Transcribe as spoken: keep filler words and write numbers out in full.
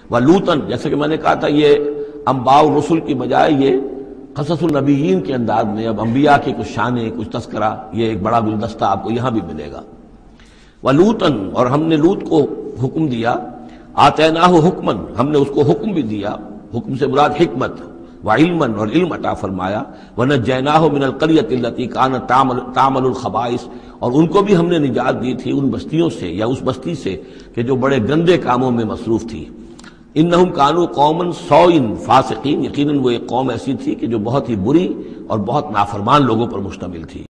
व लूतन, जैसे कि मैंने कहा था ये अंबाउ रसुल की बजाय ये क़ससुन नबीयीन के अंदाज में अब अंबिया की कुछ शानें, कुछ तस्करा, ये एक बड़ा गुलदस्ता आपको यहां भी मिलेगा। व लूतन, और हमने लूत को हुक्म दिया, आतैनाहु हुक्मन, हमने उसको हुक्म भी दिया, हुक्म से मुराद हिकमत व इल्मन, और इल्म अता फरमाया। व नज्जैनाहु मिनल क़र्यति अल्लती कानत तामलुल ख़बाइस, और उनको भी हमने निजात दी थी उन बस्तियों से या उस बस्ती से कि जो बड़े गंदे कामों में मसरूफ थी। इन्नहुम कानू कौमन सौइन फासिकीन, यकीनन वो एक कौम ऐसी थी कि जो बहुत ही बुरी और बहुत नाफरमान लोगों पर मुश्तमिल थी।